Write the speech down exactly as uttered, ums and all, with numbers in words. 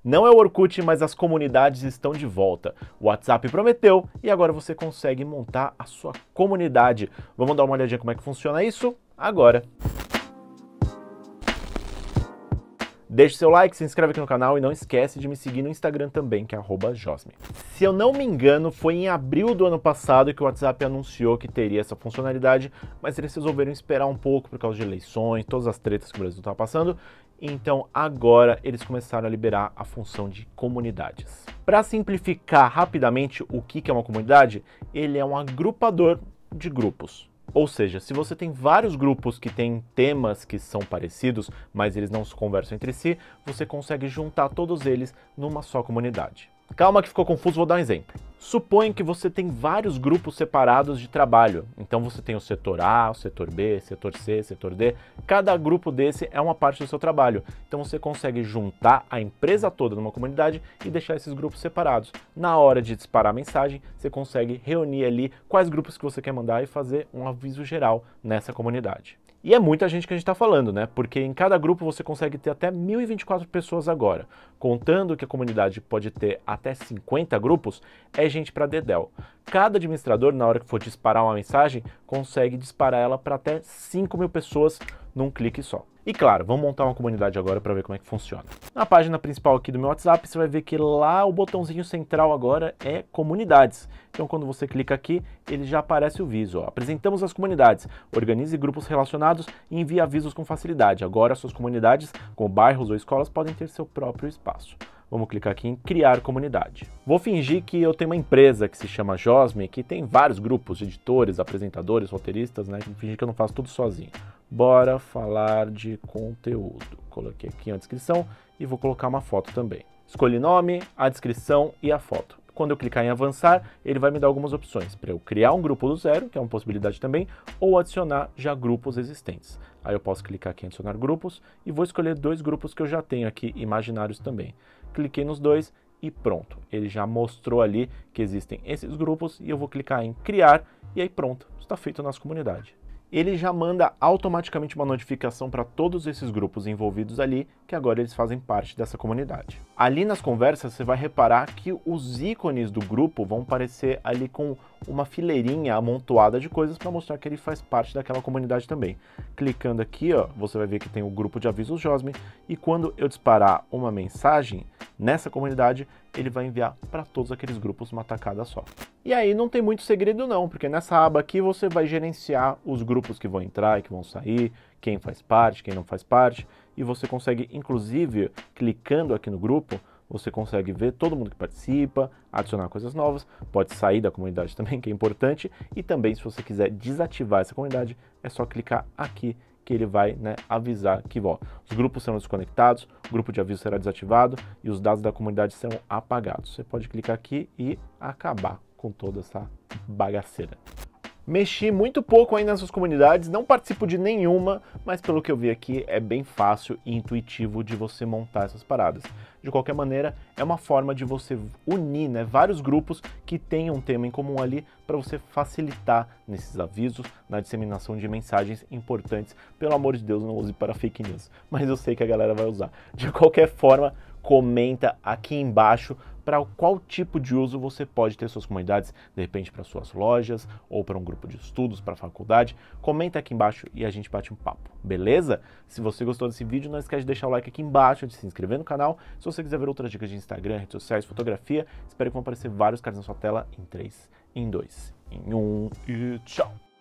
Não é o Orkut, mas as comunidades estão de volta. O WhatsApp prometeu e agora você consegue montar a sua comunidade. Vamos dar uma olhadinha como é que funciona isso agora. Deixe seu like, se inscreve aqui no canal e não esquece de me seguir no Instagram também, que é arroba josme. Se eu não me engano, foi em abril do ano passado que o WhatsApp anunciou que teria essa funcionalidade, mas eles resolveram esperar um pouco por causa de eleições, todas as tretas que o Brasil está passando, então agora eles começaram a liberar a função de comunidades. Para simplificar rapidamente o que é uma comunidade, ele é um agrupador de grupos. Ou seja, se você tem vários grupos que têm temas que são parecidos, mas eles não se conversam entre si, você consegue juntar todos eles numa só comunidade. Calma que ficou confuso, vou dar um exemplo. Suponha que você tem vários grupos separados de trabalho. Então você tem o setor A, o setor B, setor C, setor D. Cada grupo desse é uma parte do seu trabalho. Então você consegue juntar a empresa toda numa comunidade e deixar esses grupos separados. Na hora de disparar a mensagem, você consegue reunir ali quais grupos que você quer mandar e fazer um aviso geral nessa comunidade. E é muita gente que a gente está falando, né? Porque em cada grupo você consegue ter até mil e vinte e quatro pessoas agora. Contando que a comunidade pode ter até cinquenta grupos, é gente para dedéu. Cada administrador, na hora que for disparar uma mensagem, consegue disparar ela para até cinco mil pessoas num clique só. E claro, vamos montar uma comunidade agora para ver como é que funciona. Na página principal aqui do meu WhatsApp, você vai ver que lá o botãozinho central agora é comunidades. Então quando você clica aqui, ele já aparece o aviso. Ó. Apresentamos as comunidades, organize grupos relacionados e envie avisos com facilidade. Agora suas comunidades, como bairros ou escolas, podem ter seu próprio espaço. Vamos clicar aqui em criar comunidade. Vou fingir que eu tenho uma empresa que se chama Josme, que tem vários grupos de editores, apresentadores, roteiristas, né? Vou fingir que eu não faço tudo sozinho. Bora falar de conteúdo. Coloquei aqui a descrição e vou colocar uma foto também. Escolhi nome, a descrição e a foto. Quando eu clicar em avançar, ele vai me dar algumas opções para eu criar um grupo do zero, que é uma possibilidade também, ou adicionar já grupos existentes. Aí eu posso clicar aqui em adicionar grupos e vou escolher dois grupos que eu já tenho aqui, imaginários também. Cliquei nos dois e pronto. Ele já mostrou ali que existem esses grupos e eu vou clicar em criar e aí pronto, está feito a nossa comunidade. Ele já manda automaticamente uma notificação para todos esses grupos envolvidos ali, que agora eles fazem parte dessa comunidade. Ali nas conversas você vai reparar que os ícones do grupo vão aparecer ali com uma fileirinha amontoada de coisas para mostrar que ele faz parte daquela comunidade também. Clicando aqui, ó, você vai ver que tem o grupo de avisos Josme e quando eu disparar uma mensagem nessa comunidade, ele vai enviar para todos aqueles grupos uma tacada só. E aí não tem muito segredo não, porque nessa aba aqui você vai gerenciar os grupos que vão entrar e que vão sair, quem faz parte, quem não faz parte, e você consegue, inclusive, clicando aqui no grupo, você consegue ver todo mundo que participa, adicionar coisas novas, pode sair da comunidade também, que é importante, e também se você quiser desativar essa comunidade, é só clicar aqui que ele vai, né, avisar que ó, os grupos serão desconectados, o grupo de aviso será desativado e os dados da comunidade serão apagados. Você pode clicar aqui e acabar com toda essa bagaceira. Mexi muito pouco ainda nessas comunidades, não participo de nenhuma, mas pelo que eu vi aqui é bem fácil e intuitivo de você montar essas paradas. De qualquer maneira, é uma forma de você unir, né, vários grupos que tenham um tema em comum ali para você facilitar nesses avisos, na disseminação de mensagens importantes. Pelo amor de Deus, não use para fake news, mas eu sei que a galera vai usar. De qualquer forma, comenta aqui embaixo para qual tipo de uso você pode ter suas comunidades, de repente para suas lojas ou para um grupo de estudos, para a faculdade. Comenta aqui embaixo e a gente bate um papo, beleza? Se você gostou desse vídeo, não esquece de deixar o like aqui embaixo, de se inscrever no canal. Se você quiser ver outras dicas de Instagram, redes sociais, fotografia, espero que vão aparecer vários caras na sua tela em três, em dois, em um e tchau!